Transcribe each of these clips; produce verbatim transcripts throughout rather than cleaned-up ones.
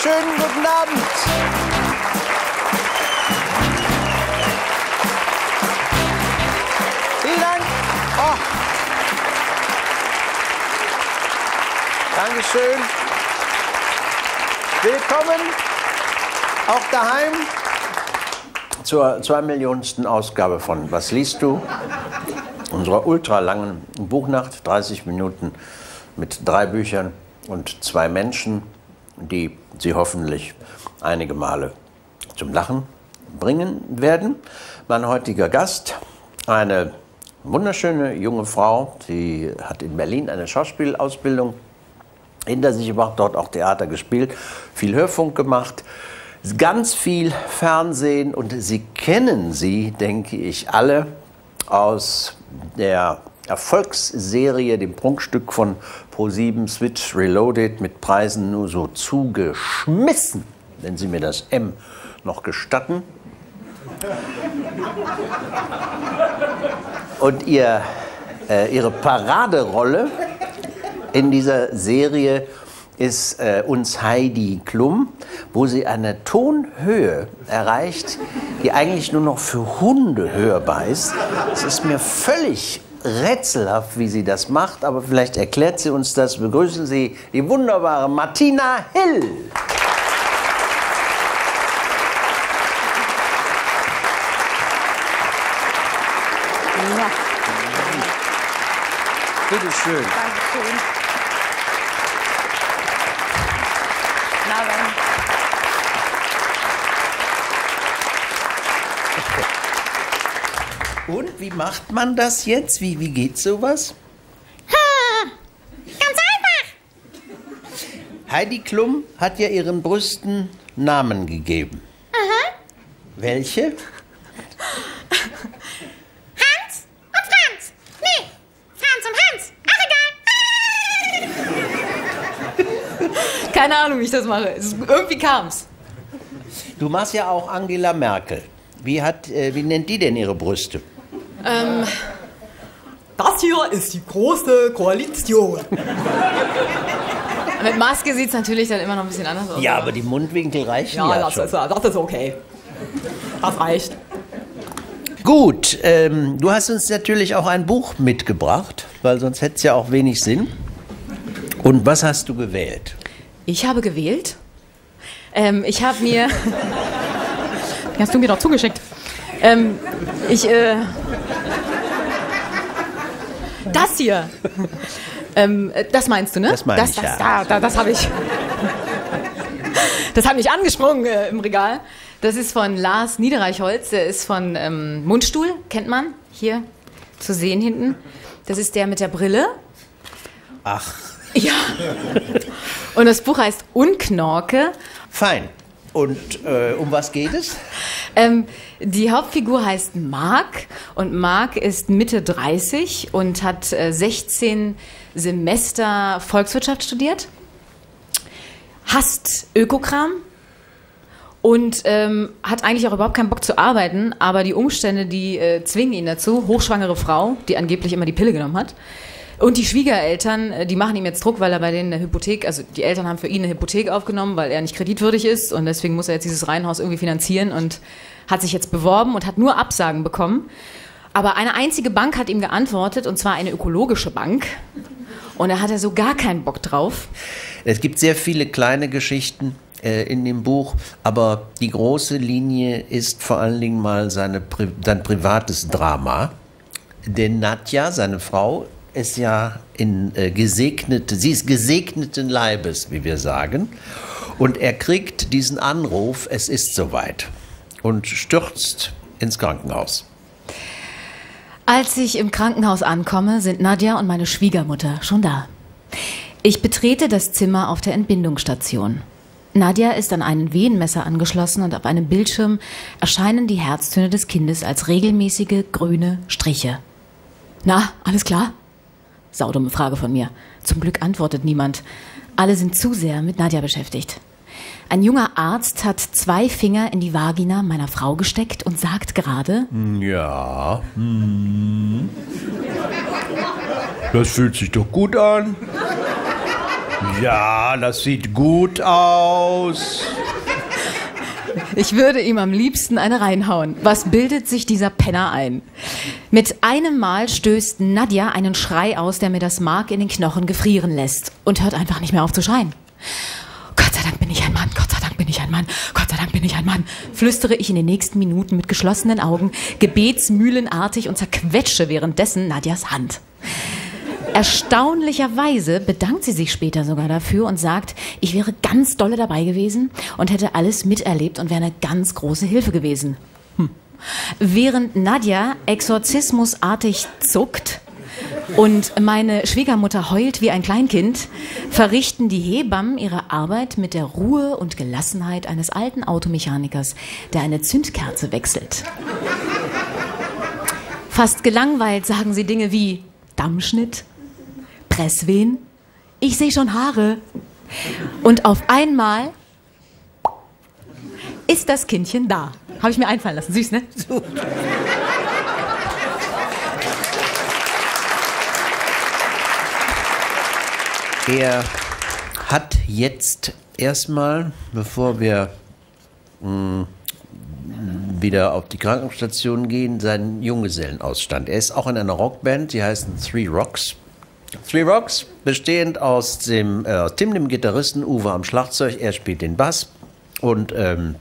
schönen guten Abend. Vielen Dank. Oh. Dankeschön. Willkommen auch daheim zur zwei Millionensten Ausgabe von Was liest du? Unserer ultralangen Buchnacht, dreißig Minuten mit drei Büchern und zwei Menschen, die Sie hoffentlich einige Male zum Lachen bringen werden. Mein heutiger Gast, eine wunderschöne junge Frau, sie hat in Berlin eine Schauspielausbildung hinter sich gebracht, dort auch Theater gespielt, viel Hörfunk gemacht, ganz viel Fernsehen, und Sie kennen sie, denke ich, alle aus der Erfolgsserie, dem Prunkstück von ProSieben, Switch Reloaded, mit Preisen nur so zugeschmissen, wenn Sie mir das M noch gestatten. Und ihr, äh, ihre Paraderolle in dieser Serie ist äh, uns Heidi Klum, wo sie eine Tonhöhe erreicht, die eigentlich nur noch für Hunde hörbar ist. Es ist mir völlig rätselhaft, wie sie das macht, aber vielleicht erklärt sie uns das. Begrüßen Sie die wunderbare Martina Hill. Ja. Bitte schön. Dankeschön. Na dann. Und wie macht man das jetzt? Wie, wie geht sowas? Ha, ganz einfach. Heidi Klum hat ja ihren Brüsten Namen gegeben. Aha. Welche? Hans und Franz. Nee, Franz und Hans. Ach, egal. Keine Ahnung, wie ich das mache. Es, irgendwie kam's. Du machst ja auch Angela Merkel. Wie, hat, äh, wie nennt die denn ihre Brüste? Ähm, das hier ist die große Koalition. Mit Maske sieht's natürlich dann immer noch ein bisschen anders aus. Ja, aber die Mundwinkel reichen Ja, ja, das, schon. ist, das ist okay. Das reicht. Gut, ähm, du hast uns natürlich auch ein Buch mitgebracht, weil sonst hätte es ja auch wenig Sinn. Und was hast du gewählt? Ich habe gewählt. Ähm, ich habe mir... Die hast du mir doch zugeschickt. Ähm, ich, äh... Das hier. Ähm, das meinst du, ne? Das meine das, ich, das, ja. Da, da, das habe ich... Das hat mich angesprungen äh, im Regal. Das ist von Lars Niederreichholz. Der ist von ähm, Mundstuhl, kennt man. Hier zu sehen hinten. Das ist der mit der Brille. Ach. Ja. Und das Buch heißt Unknorke. Fein. Und äh, um was geht es? Ähm, die Hauptfigur heißt Marc, und Marc ist Mitte dreißig und hat äh, sechzehn Semester Volkswirtschaft studiert, hasst Ökokram und ähm, hat eigentlich auch überhaupt keinen Bock zu arbeiten, aber die Umstände, die äh, zwingen ihn dazu. Hochschwangere Frau, die angeblich immer die Pille genommen hat. Und die Schwiegereltern, die machen ihm jetzt Druck, weil er bei denen eine Hypothek, also die Eltern haben für ihn eine Hypothek aufgenommen, weil er nicht kreditwürdig ist, und deswegen muss er jetzt dieses Reihenhaus irgendwie finanzieren und hat sich jetzt beworben und hat nur Absagen bekommen. Aber eine einzige Bank hat ihm geantwortet, und zwar eine ökologische Bank, und da hat er so gar keinen Bock drauf. Es gibt sehr viele kleine Geschichten äh, in dem Buch, aber die große Linie ist vor allen Dingen mal seine, Pri sein privates Drama. Denn Nadja, seine Frau, ist ja in äh, gesegnete, sie ist gesegneten Leibes, wie wir sagen. Und er kriegt diesen Anruf, es ist soweit, und stürzt ins Krankenhaus. Als ich im Krankenhaus ankomme, sind Nadja und meine Schwiegermutter schon da. Ich betrete das Zimmer auf der Entbindungsstation. Nadja ist an einen Wehenmesser angeschlossen, und auf einem Bildschirm erscheinen die Herztöne des Kindes als regelmäßige grüne Striche. Na, alles klar? Saudumme Frage von mir. Zum Glück antwortet niemand. Alle sind zu sehr mit Nadja beschäftigt. Ein junger Arzt hat zwei Finger in die Vagina meiner Frau gesteckt und sagt gerade: Ja, hm. Das fühlt sich doch gut an. Ja, das sieht gut aus. Ich würde ihm am liebsten eine reinhauen. Was bildet sich dieser Penner ein? Mit einem Mal stößt Nadja einen Schrei aus, der mir das Mark in den Knochen gefrieren lässt und hört einfach nicht mehr auf zu schreien. Gott sei Dank bin ich ein Mann, Gott sei Dank bin ich ein Mann, Gott sei Dank bin ich ein Mann, flüstere ich in den nächsten Minuten mit geschlossenen Augen, gebetsmühlenartig und zerquetsche währenddessen Nadjas Hand. Erstaunlicherweise bedankt sie sich später sogar dafür und sagt, ich wäre ganz dolle dabei gewesen und hätte alles miterlebt und wäre eine ganz große Hilfe gewesen. Hm. Während Nadja exorzismusartig zuckt und meine Schwiegermutter heult wie ein Kleinkind, verrichten die Hebammen ihre Arbeit mit der Ruhe und Gelassenheit eines alten Automechanikers, der eine Zündkerze wechselt. Fast gelangweilt sagen sie Dinge wie Dammschnitt, Presswehen, ich sehe schon Haare. Und auf einmal ist das Kindchen da. Habe ich mir einfallen lassen. Süß, ne? Er hat jetzt erstmal, bevor wir mh, wieder auf die Krankenstation gehen, seinen Junggesellenausstand. Er ist auch in einer Rockband, die heißen Three Rocks. Three Rocks, bestehend aus dem äh, Tim, dem Gitarristen, Uwe am Schlagzeug, er spielt den Bass und ähm,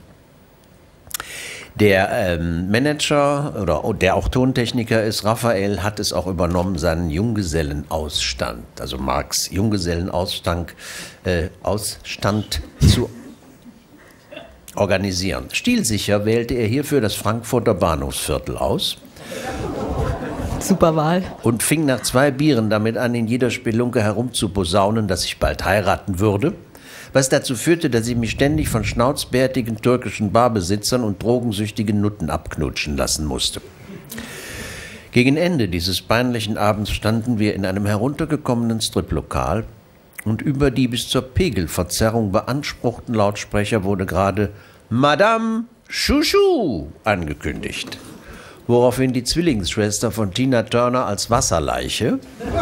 der ähm, Manager oder der auch Tontechniker ist, Raphael, hat es auch übernommen, seinen Junggesellenausstand, also Marks Junggesellenausstand äh, Ausstand zu organisieren. Stilsicher wählte er hierfür das Frankfurter Bahnhofsviertel aus. Super Wahl. Und fing nach zwei Bieren damit an, in jeder Spelunke herumzuposaunen, dass ich bald heiraten würde. Was dazu führte, dass ich mich ständig von schnauzbärtigen türkischen Barbesitzern und drogensüchtigen Nutten abknutschen lassen musste. Gegen Ende dieses peinlichen Abends standen wir in einem heruntergekommenen Striplokal und über die bis zur Pegelverzerrung beanspruchten Lautsprecher wurde gerade Madame Chouchou angekündigt. Woraufhin die Zwillingsschwester von Tina Turner als Wasserleiche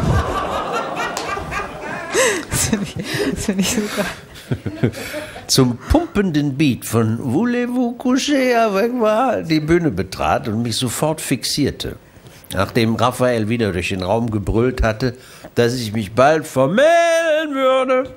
das finde ich, das find ich super. zum pumpenden Beat von Voulez-vous coucher avec moi die Bühne betrat und mich sofort fixierte. Nachdem Raphael wieder durch den Raum gebrüllt hatte, dass ich mich bald vermählen würde.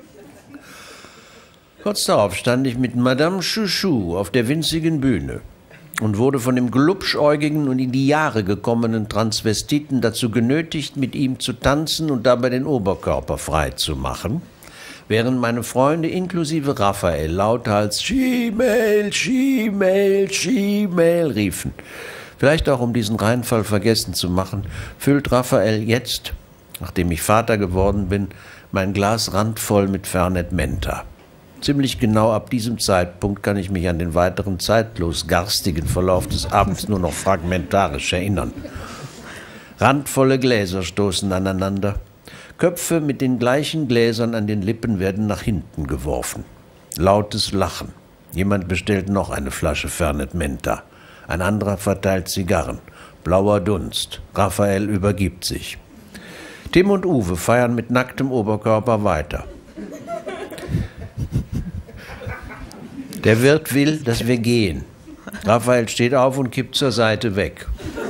Kurz darauf stand ich mit Madame Chouchou auf der winzigen Bühne und wurde von dem glubschäugigen und in die Jahre gekommenen Transvestiten dazu genötigt, mit ihm zu tanzen und dabei den Oberkörper frei zu machen, während meine Freunde inklusive Raphael lauthals She-Mail, She-Mail, She-Mail riefen. Vielleicht auch, um diesen Reinfall vergessen zu machen, füllt Raphael jetzt, nachdem ich Vater geworden bin, mein Glas randvoll mit Fernet Menta. Ziemlich genau ab diesem Zeitpunkt kann ich mich an den weiteren zeitlos garstigen Verlauf des Abends nur noch fragmentarisch erinnern. Randvolle Gläser stoßen aneinander. Köpfe mit den gleichen Gläsern an den Lippen werden nach hinten geworfen. Lautes Lachen. Jemand bestellt noch eine Flasche Fernet Menta. Ein anderer verteilt Zigarren. Blauer Dunst. Raphael übergibt sich. Tim und Uwe feiern mit nacktem Oberkörper weiter. Der Wirt will, dass wir gehen. Raphael steht auf und kippt zur Seite weg.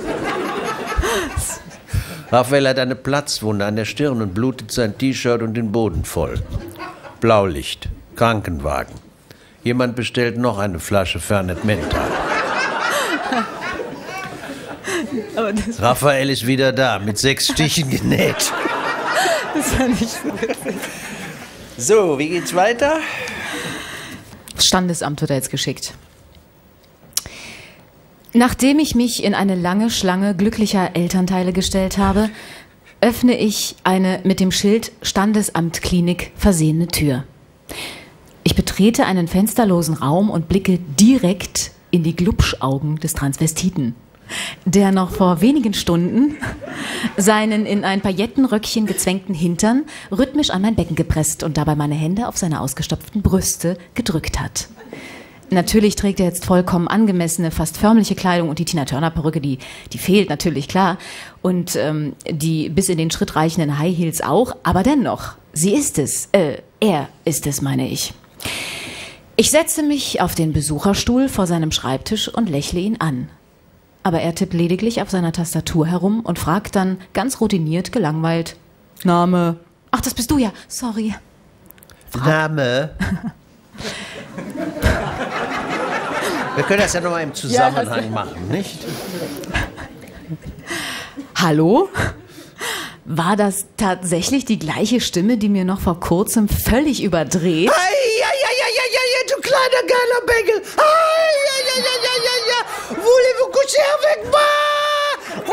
Raphael hat eine Platzwunde an der Stirn und blutet sein T-Shirt und den Boden voll. Blaulicht, Krankenwagen. Jemand bestellt noch eine Flasche Fernet Menta. Raphael ist wieder da, mit sechs Stichen genäht. Das war nicht so witzig. So, wie geht's weiter? Das Standesamt wird er jetzt geschickt. Nachdem ich mich in eine lange Schlange glücklicher Elternteile gestellt habe, öffne ich eine mit dem Schild Standesamt-Klinik versehene Tür. Ich betrete einen fensterlosen Raum und blicke direkt in die Glubschaugen des Transvestiten, der noch vor wenigen Stunden seinen in ein Paillettenröckchen gezwängten Hintern rhythmisch an mein Becken gepresst und dabei meine Hände auf seine ausgestopften Brüste gedrückt hat. Natürlich trägt er jetzt vollkommen angemessene, fast förmliche Kleidung und die Tina-Turner-Perücke, die, die fehlt natürlich, klar. Und ähm, die bis in den Schritt reichenden High Heels auch, aber dennoch, Sie ist es, äh, er ist es, meine ich. Ich setze mich auf den Besucherstuhl vor seinem Schreibtisch und lächle ihn an. Aber er tippt lediglich auf seiner Tastatur herum und fragt dann ganz routiniert, gelangweilt: Name? Ach, das bist du ja, sorry. Frag Name? Wir können das ja nochmal im Zusammenhang ja, machen, nicht? Hallo? War das tatsächlich die gleiche Stimme, die mir noch vor kurzem völlig überdreht? Ei, ja, ja, ja, ja, ja, ja, du kleiner geiler Bengel! Ei, ja, ja, ja, ja, ja, ja! Voulez-vous coucher avec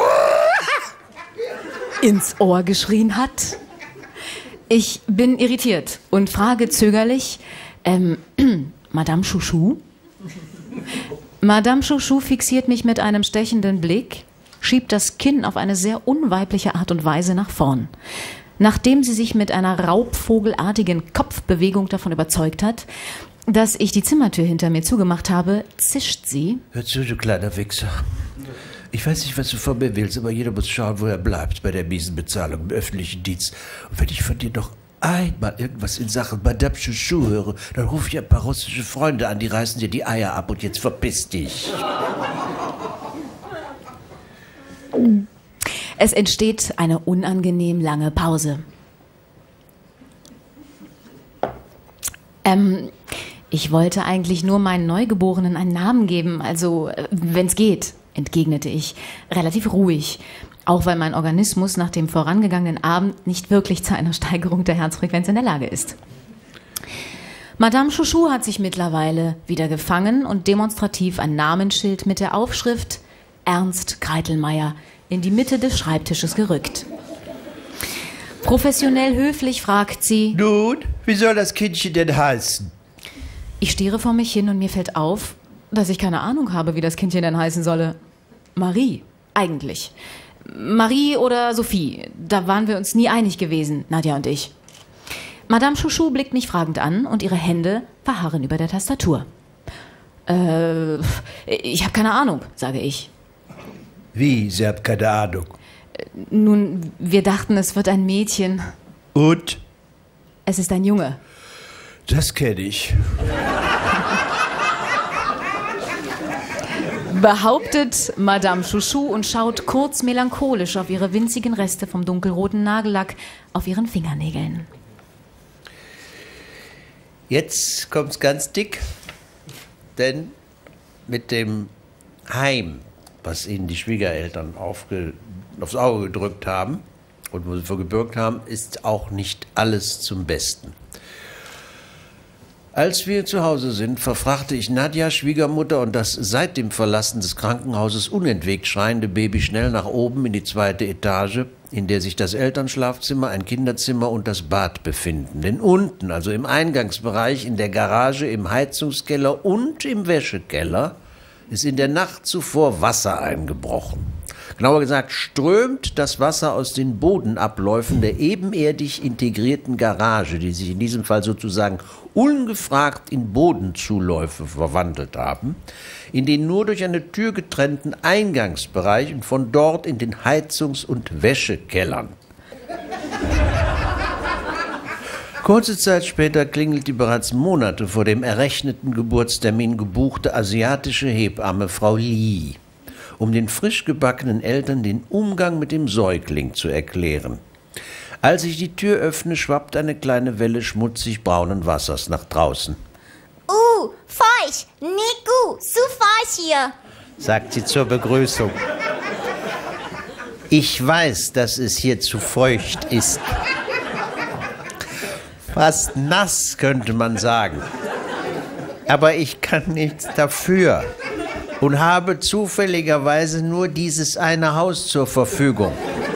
moi? Ins Ohr geschrien hat. Ich bin irritiert und frage zögerlich: ähm, Madame Chouchou? Madame Chouchou fixiert mich mit einem stechenden Blick, schiebt das Kinn auf eine sehr unweibliche Art und Weise nach vorn. Nachdem sie sich mit einer raubvogelartigen Kopfbewegung davon überzeugt hat, dass ich die Zimmertür hinter mir zugemacht habe, zischt sie: Hör zu, du kleiner Wichser. Ich weiß nicht, was du von mir willst, aber jeder muss schauen, wo er bleibt bei der miesen Bezahlung im öffentlichen Dienst. Und wenn ich von dir noch einmal irgendwas in Sachen Madame Chouchou höre, dann rufe ich ein paar russische Freunde an, die reißen dir die Eier ab und jetzt verpiss dich. Es entsteht eine unangenehm lange Pause. Ähm, ich wollte eigentlich nur meinen Neugeborenen einen Namen geben, also wenn's geht, entgegnete ich, relativ ruhig. Auch weil mein Organismus nach dem vorangegangenen Abend nicht wirklich zu einer Steigerung der Herzfrequenz in der Lage ist. Madame Chouchou hat sich mittlerweile wieder gefangen und demonstrativ ein Namensschild mit der Aufschrift Ernst Kreitelmeier in die Mitte des Schreibtisches gerückt. Professionell höflich fragt sie: Nun, wie soll das Kindchen denn heißen? Ich stiere vor mich hin und mir fällt auf, dass ich keine Ahnung habe, wie das Kindchen denn heißen solle. Marie, eigentlich. Marie oder Sophie, da waren wir uns nie einig gewesen, Nadja und ich. Madame Chouchou blickt mich fragend an und ihre Hände verharren über der Tastatur. Äh, ich habe keine Ahnung, sage ich. Wie, sie hat keine Ahnung? Nun, wir dachten, es wird ein Mädchen. Und? Es ist ein Junge. Das kenne ich. Behauptet Madame Chouchou und schaut kurz melancholisch auf ihre winzigen Reste vom dunkelroten Nagellack auf ihren Fingernägeln. Jetzt kommt's ganz dick, denn mit dem Heim, was ihnen die Schwiegereltern aufge, aufs Auge gedrückt haben und wo sie vorgebürgt haben, ist auch nicht alles zum Besten. Als wir zu Hause sind, verfrachte ich Nadja, Schwiegermutter, und das seit dem Verlassen des Krankenhauses unentwegt schreiende Baby schnell nach oben in die zweite Etage, in der sich das Elternschlafzimmer, ein Kinderzimmer und das Bad befinden. Denn unten, also im Eingangsbereich, in der Garage, im Heizungskeller und im Wäschekeller, ist in der Nacht zuvor Wasser eingebrochen. Genauer gesagt strömt das Wasser aus den Bodenabläufen der ebenerdig integrierten Garage, die sich in diesem Fall sozusagen ungefragt in Bodenzuläufe verwandelt haben, in den nur durch eine Tür getrennten Eingangsbereich und von dort in den Heizungs- und Wäschekellern. Kurze Zeit später klingelt die bereits Monate vor dem errechneten Geburtstermin gebuchte asiatische Hebamme Frau Lee, um den frisch gebackenen Eltern den Umgang mit dem Säugling zu erklären. Als ich die Tür öffne, schwappt eine kleine Welle schmutzig braunen Wassers nach draußen. Uh, feucht, nicht gut, zu feucht hier, sagt sie zur Begrüßung. Ich weiß, dass es hier zu feucht ist. Fast nass, könnte man sagen. Aber ich kann nichts dafür und habe zufälligerweise nur dieses eine Haus zur Verfügung.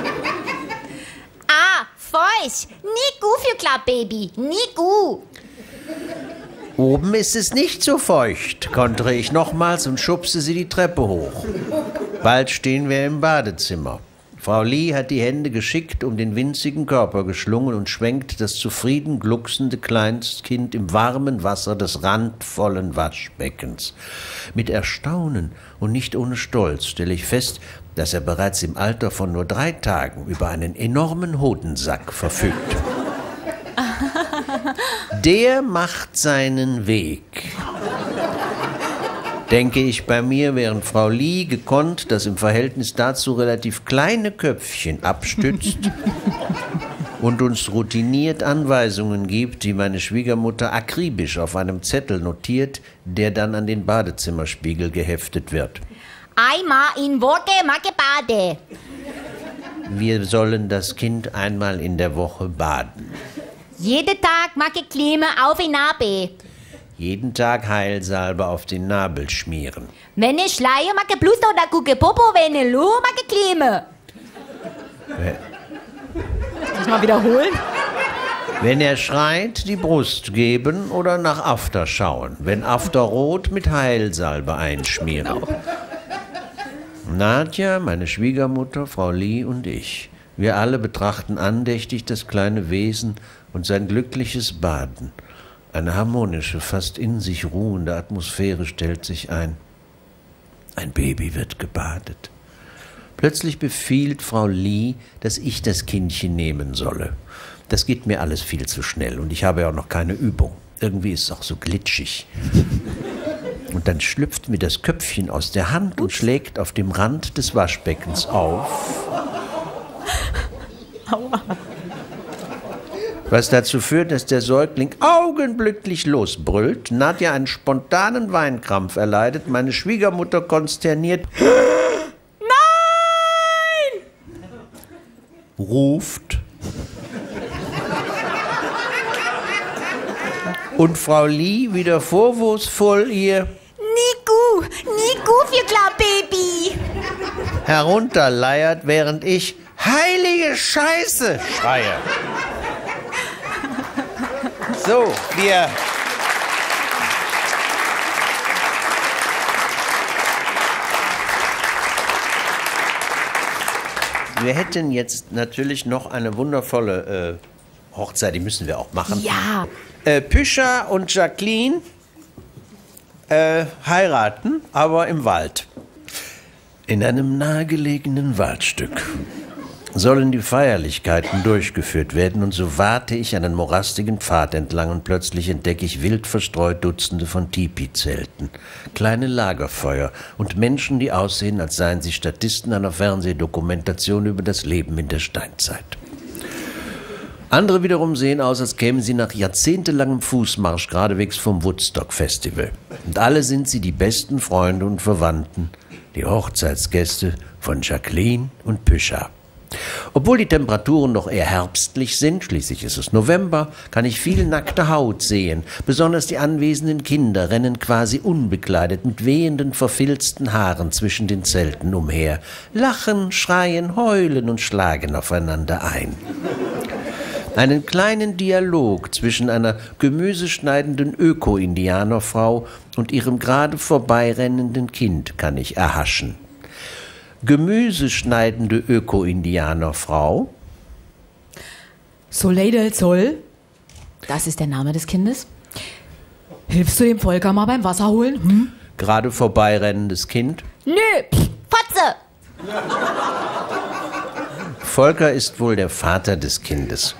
Ah, feucht, nicht gut für Club Baby, nicht gut. Oben ist es nicht so feucht, kontere ich nochmals und schubse sie die Treppe hoch. Bald stehen wir im Badezimmer. Frau Lee hat die Hände geschickt um den winzigen Körper geschlungen und schwenkt das zufrieden glucksende Kleinstkind im warmen Wasser des randvollen Waschbeckens. Mit Erstaunen und nicht ohne Stolz stelle ich fest, dass er bereits im Alter von nur drei Tagen über einen enormen Hodensack verfügt. Der macht seinen Weg. Denke ich bei mir, während Frau Lee gekonnt das im Verhältnis dazu relativ kleine Köpfchen abstützt und uns routiniert Anweisungen gibt, die meine Schwiegermutter akribisch auf einem Zettel notiert, der dann an den Badezimmerspiegel geheftet wird. Einmal in Woche mag ich bade. Wir sollen das Kind einmal in der Woche baden. Jeden Tag mag ich Klima auf die Nabel. Jeden Tag Heilsalbe auf den Nabel schmieren. Wenn ich schleie, mag ich Blut oder gucke Popo, wenn ich lu, mag ich Klima. Soll ich mal wiederholen? Wenn er schreit, die Brust geben oder nach After schauen. Wenn After rot, mit Heilsalbe einschmieren. Genau. Nadja, meine Schwiegermutter, Frau Lee und ich. Wir alle betrachten andächtig das kleine Wesen und sein glückliches Baden. Eine harmonische, fast in sich ruhende Atmosphäre stellt sich ein. Ein Baby wird gebadet. Plötzlich befiehlt Frau Lee, dass ich das Kindchen nehmen solle. Das geht mir alles viel zu schnell und ich habe ja auch noch keine Übung. Irgendwie ist es auch so glitschig. Und dann schlüpft mir das Köpfchen aus der Hand und schlägt auf dem Rand des Waschbeckens auf. Aua. Was dazu führt, dass der Säugling augenblicklich losbrüllt, Nadja einen spontanen Weinkrampf erleidet, meine Schwiegermutter konsterniert Nein! ruft und Frau Lee wieder vorwurfsvoll ihr Niku, Niku für klar Baby. herunterleiert, während ich heilige Scheiße schreie. So, wir... Wir hätten jetzt natürlich noch eine wundervolle äh, Hochzeit, die müssen wir auch machen. Ja. Äh, Püscha und Jacqueline äh, heiraten, aber im Wald. In einem nahegelegenen Waldstück sollen die Feierlichkeiten durchgeführt werden und so warte ich einen morastigen Pfad entlang und plötzlich entdecke ich wild verstreut Dutzende von Tipi-Zelten, kleine Lagerfeuer und Menschen, die aussehen, als seien sie Statisten einer Fernsehdokumentation über das Leben in der Steinzeit. Andere wiederum sehen aus, als kämen sie nach jahrzehntelangem Fußmarsch geradewegs vom Woodstock-Festival. Und alle sind sie die besten Freunde und Verwandten, die Hochzeitsgäste von Jacqueline und Püscha. Obwohl die Temperaturen noch eher herbstlich sind, schließlich ist es November, kann ich viel nackte Haut sehen. Besonders die anwesenden Kinder rennen quasi unbekleidet mit wehenden, verfilzten Haaren zwischen den Zelten umher, lachen, schreien, heulen und schlagen aufeinander ein. Einen kleinen Dialog zwischen einer gemüseschneidenden Öko-Indianerfrau und ihrem gerade vorbeirennenden Kind kann ich erhaschen. Gemüseschneidende Öko-Indianerfrau. Soleil del Sol, Das ist der Name des Kindes. hilfst du dem Volker mal beim Wasser holen? Hm? Gerade vorbeirennendes Kind. Nö, pff, Fotze. Volker ist wohl der Vater des Kindes.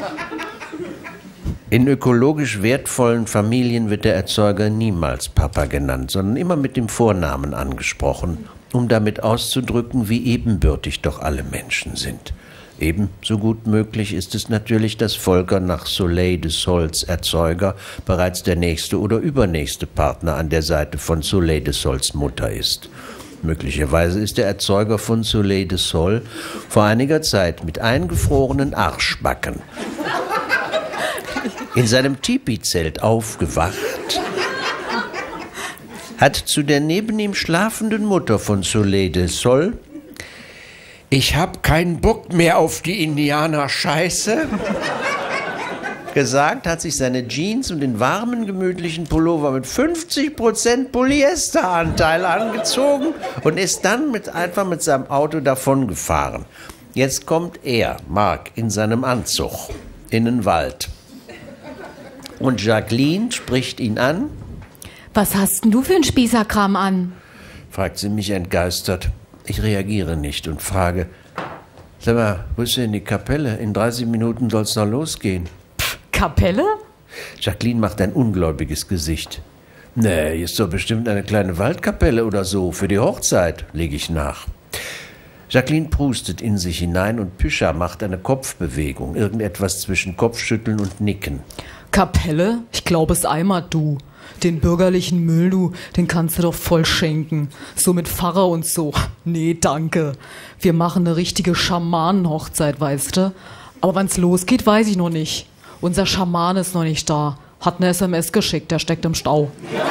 In ökologisch wertvollen Familien wird der Erzeuger niemals Papa genannt, sondern immer mit dem Vornamen angesprochen, um damit auszudrücken, wie ebenbürtig doch alle Menschen sind. Ebenso gut möglich ist es natürlich, dass Volker nach Soleil de Sols Erzeuger bereits der nächste oder übernächste Partner an der Seite von Soleil de Sols Mutter ist. Möglicherweise ist der Erzeuger von Soleil de Sol vor einiger Zeit mit eingefrorenen Arschbacken in seinem Tipi-Zelt aufgewacht, hat zu der neben ihm schlafenden Mutter von Soleil de Sol: Ich hab keinen Bock mehr auf die Indianer-Scheiße gesagt, hat sich seine Jeans und den warmen, gemütlichen Pullover mit fünfzig Prozent Polyesteranteil angezogen und ist dann mit, einfach mit seinem Auto davongefahren. Jetzt kommt er, Mark, in seinem Anzug in den Wald. Und Jacqueline spricht ihn an. Was hast denn du für einen Spießerkram an? Fragt sie mich entgeistert. Ich reagiere nicht und frage: Sag mal, wo ist denn die Kapelle? In dreißig Minuten soll's noch losgehen. Kapelle? Jacqueline macht ein ungläubiges Gesicht. Nee, hier ist doch bestimmt eine kleine Waldkapelle oder so für die Hochzeit, lege ich nach. Jacqueline prustet in sich hinein und Püscha macht eine Kopfbewegung, irgendetwas zwischen Kopfschütteln und Nicken. Kapelle? Ich glaube es einmal, du. Den bürgerlichen Müll, du, den kannst du doch voll schenken. So mit Pfarrer und so. Nee, danke. Wir machen eine richtige Schamanenhochzeit, weißt du? Aber wann's losgeht, weiß ich noch nicht. Unser Schaman ist noch nicht da. Hat eine S M S geschickt, der steckt im Stau.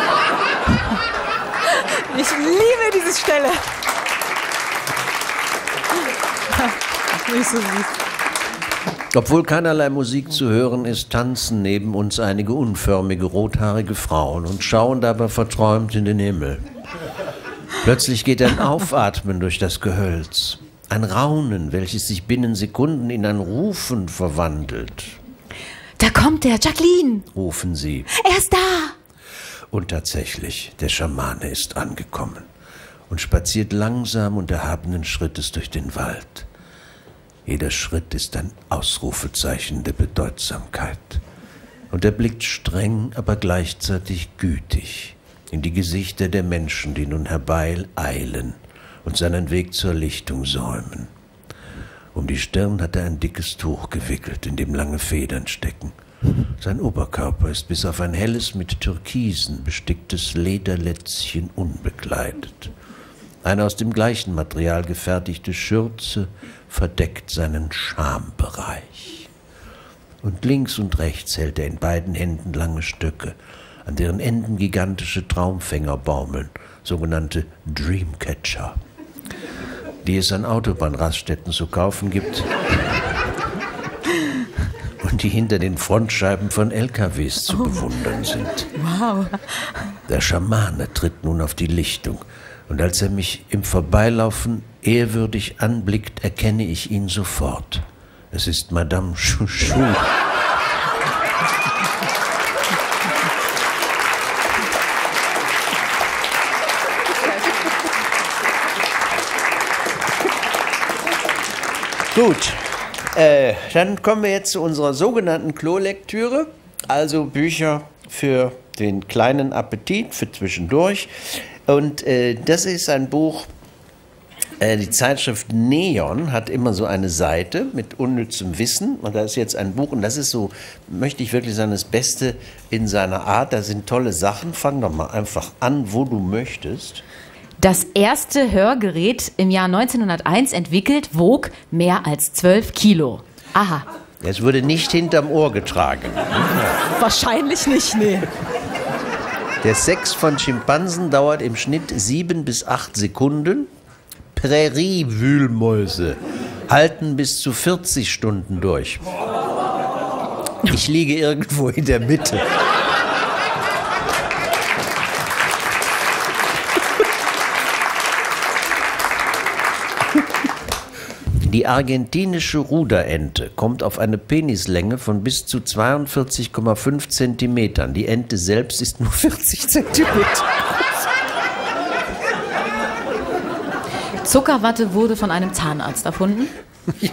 Ich liebe diese Stelle. Nicht so süß. Obwohl keinerlei Musik zu hören ist, tanzen neben uns einige unförmige, rothaarige Frauen und schauen dabei verträumt in den Himmel. Plötzlich geht ein Aufatmen durch das Gehölz. Ein Raunen, welches sich binnen Sekunden in ein Rufen verwandelt. Da kommt er, Jacqueline! Rufen sie. Er ist da! Und tatsächlich, der Schamane ist angekommen und spaziert langsam und erhabenen Schrittes durch den Wald. Jeder Schritt ist ein Ausrufezeichen der Bedeutsamkeit. Und er blickt streng, aber gleichzeitig gütig in die Gesichter der Menschen, die nun herbeieilen und seinen Weg zur Lichtung säumen. Um die Stirn hat er ein dickes Tuch gewickelt, in dem lange Federn stecken. Sein Oberkörper ist bis auf ein helles, mit Türkisen besticktes Lederlätzchen unbekleidet. Eine aus dem gleichen Material gefertigte Schürze verdeckt seinen Schambereich. Und links und rechts hält er in beiden Händen lange Stöcke, an deren Enden gigantische Traumfänger baumeln, sogenannte Dreamcatcher, die es an Autobahnraststätten zu kaufen gibt und die hinter den Frontscheiben von L K Ws zu bewundern sind. Wow. Der Schamane tritt nun auf die Lichtung, und als er mich im Vorbeilaufen ehrwürdig anblickt, erkenne ich ihn sofort. Es ist Madame Chouchou. Gut, äh, dann kommen wir jetzt zu unserer sogenannten Klolektüre, also Bücher für den kleinen Appetit, für zwischendurch. Und äh, das ist ein Buch, äh, die Zeitschrift Neon hat immer so eine Seite mit unnützem Wissen. Und da ist jetzt ein Buch, und das ist so, möchte ich wirklich sagen, das Beste in seiner Art. Da sind tolle Sachen. Fang doch mal einfach an, wo du möchtest. Das erste Hörgerät im Jahr neunzehnhunderteins entwickelt, wog mehr als zwölf Kilo. Aha. Es wurde nicht hinterm Ohr getragen. Wahrscheinlich nicht, nee. Der Sex von Schimpansen dauert im Schnitt sieben bis acht Sekunden. Präriewühlmäuse halten bis zu vierzig Stunden durch. Ich liege irgendwo in der Mitte. Die argentinische Ruderente kommt auf eine Penislänge von bis zu zweiundvierzig Komma fünf Zentimetern. Die Ente selbst ist nur vierzig Zentimeter. Zuckerwatte wurde von einem Zahnarzt erfunden. Ja.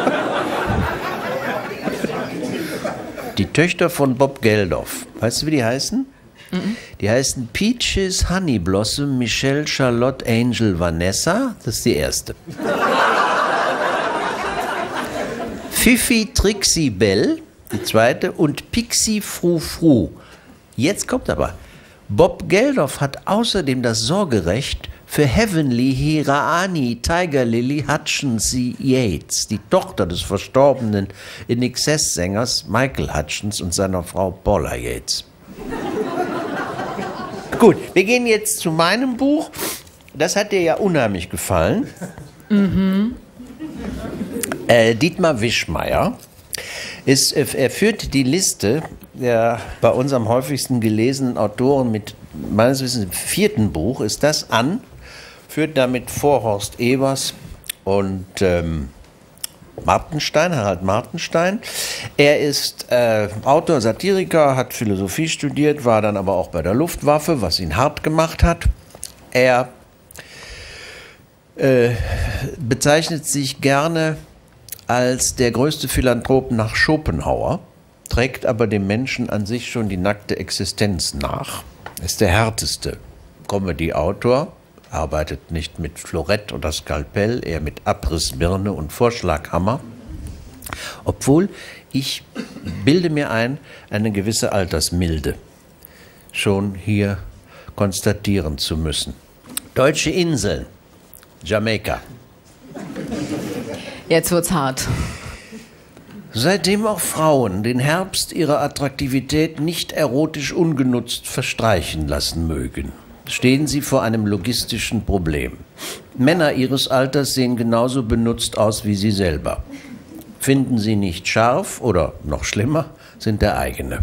Die Töchter von Bob Geldof, weißt du, wie die heißen? Mhm. Die heißen Peaches, Honey Blossom, Michelle, Charlotte, Angel, Vanessa. Das ist die erste. Fifi, Trixie, Bell, die zweite, und Pixie, Fru, Fru. Jetzt kommt aber, Bob Geldof hat außerdem das Sorgerecht für Heavenly Hiraani Tiger Lily Hutchins Yates, die Tochter des verstorbenen In Excess-Sängers Michael Hutchins und seiner Frau Paula Yates. Gut, wir gehen jetzt zu meinem Buch. Das hat dir ja unheimlich gefallen. Mhm. Äh, Dietmar Wischmeyer ist, er führt die Liste der bei uns am häufigsten gelesenen Autoren mit meines Wissens dem vierten Buch, ist das an, führt damit vor Horst Evers und ähm, Martenstein, Harald Martenstein. Er ist äh, Autor, Satiriker, hat Philosophie studiert, war dann aber auch bei der Luftwaffe, was ihn hart gemacht hat. Er äh, bezeichnet sich gerne als der größte Philanthrop nach Schopenhauer. trägt aber dem Menschen an sich schon die nackte Existenz nach. Er ist der härteste Comedy-Autor, arbeitet nicht mit Florett oder Skalpell, eher mit Abrissbirne und Vorschlaghammer. Obwohl ich bilde mir ein, eine gewisse Altersmilde schon hier konstatieren zu müssen. Deutsche Inseln, Jamaika. Jetzt wird's hart. Seitdem auch Frauen den Herbst ihrer Attraktivität nicht erotisch ungenutzt verstreichen lassen mögen, stehen sie vor einem logistischen Problem. Männer ihres Alters sehen genauso benutzt aus wie sie selber. Finden sie nicht scharf oder, noch schlimmer, sind der eigene.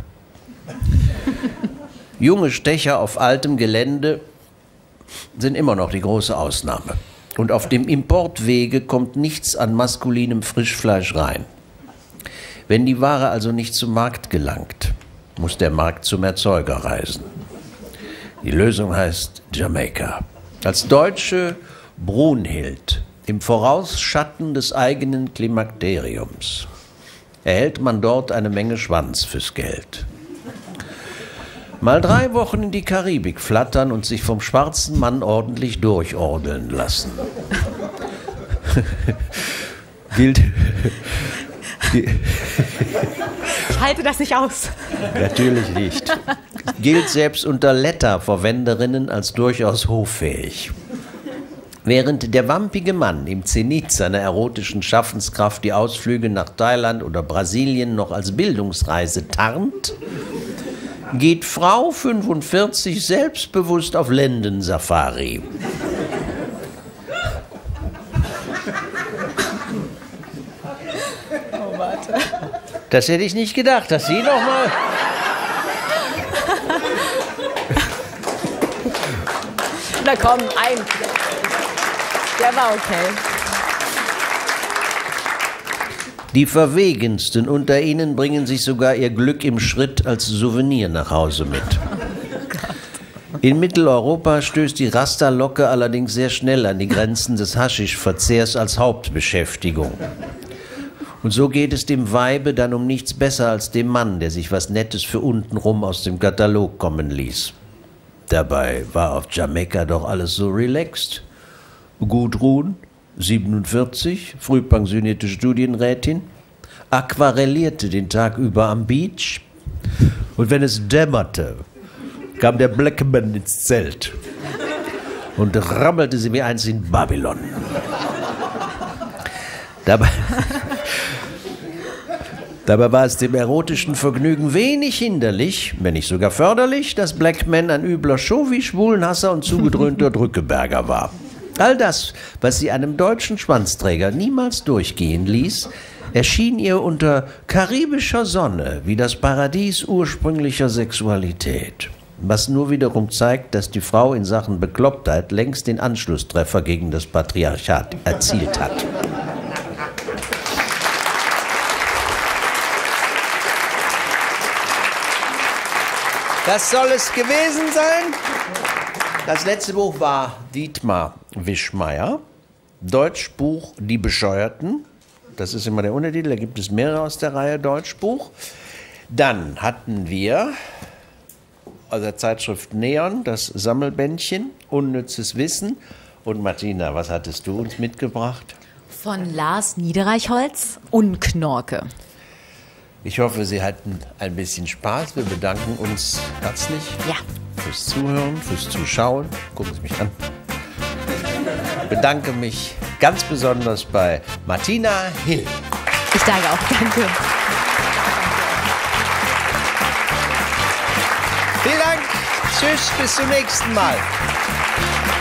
Junge Stecher auf altem Gelände sind immer noch die große Ausnahme. Und auf dem Importwege kommt nichts an maskulinem Frischfleisch rein. Wenn die Ware also nicht zum Markt gelangt, muss der Markt zum Erzeuger reisen. Die Lösung heißt Jamaika. Als deutsche Brunhild im Vorausschatten des eigenen Klimakteriums erhält man dort eine Menge Schwanz fürs Geld. Mal drei Wochen in die Karibik flattern und sich vom schwarzen Mann ordentlich durchorgeln lassen. Gilt... Ich halte das nicht aus. Natürlich nicht. Gilt selbst unter Letter-Verwenderinnen als durchaus hoffähig. Während der wampige Mann im Zenit seiner erotischen Schaffenskraft die Ausflüge nach Thailand oder Brasilien noch als Bildungsreise tarnt, geht Frau fünfundvierzig selbstbewusst auf Ländensafari. Oh, warte. Das hätte ich nicht gedacht, dass Sie noch mal... Na komm, ein. Der war okay. Die Verwegensten unter Ihnen bringen sich sogar ihr Glück im Schritt als Souvenir nach Hause mit. In Mitteleuropa stößt die Rasta-Locke allerdings sehr schnell an die Grenzen des Haschischverzehrs als Hauptbeschäftigung. Und so geht es dem Weibe dann um nichts besser als dem Mann, der sich was Nettes für untenrum aus dem Katalog kommen ließ. Dabei war auf Jamaika doch alles so relaxed. Gudrun, siebenundvierzig, frühpensionierte Studienrätin, aquarellierte den Tag über am Beach. Und wenn es dämmerte, kam der Blackman ins Zelt und rammelte sie wie eins in Babylon. Dabei... Dabei war es dem erotischen Vergnügen wenig hinderlich, wenn nicht sogar förderlich, dass Blackman ein übler Chauvi, Schwulenhasser und zugedröhnter Drückeberger war. All das, was sie einem deutschen Schwanzträger niemals durchgehen ließ, erschien ihr unter karibischer Sonne wie das Paradies ursprünglicher Sexualität. Was nur wiederum zeigt, dass die Frau in Sachen Beklopptheit längst den Anschlusstreffer gegen das Patriarchat erzielt hat. Das soll es gewesen sein. Das letzte Buch war Dietmar Wischmeyer. Deutschbuch Die Bescheuerten. Das ist immer der Untertitel, da gibt es mehrere aus der Reihe Deutschbuch. Dann hatten wir aus der Zeitschrift Neon das Sammelbändchen Unnützes Wissen. Und Martina, was hattest du uns mitgebracht? Von Lars Niederreichholz, Unknorke. Ich hoffe, Sie hatten ein bisschen Spaß. Wir bedanken uns herzlich Ja. fürs Zuhören, fürs Zuschauen. Gucken Sie mich an. Ich bedanke mich ganz besonders bei Martina Hill. Ich danke auch, danke. Vielen Dank. Tschüss, bis zum nächsten Mal.